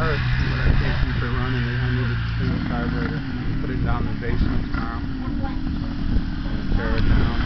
car, but I can't keep it running. I need to clean the carburetor. Put it down in the basement tomorrow. And tear it down.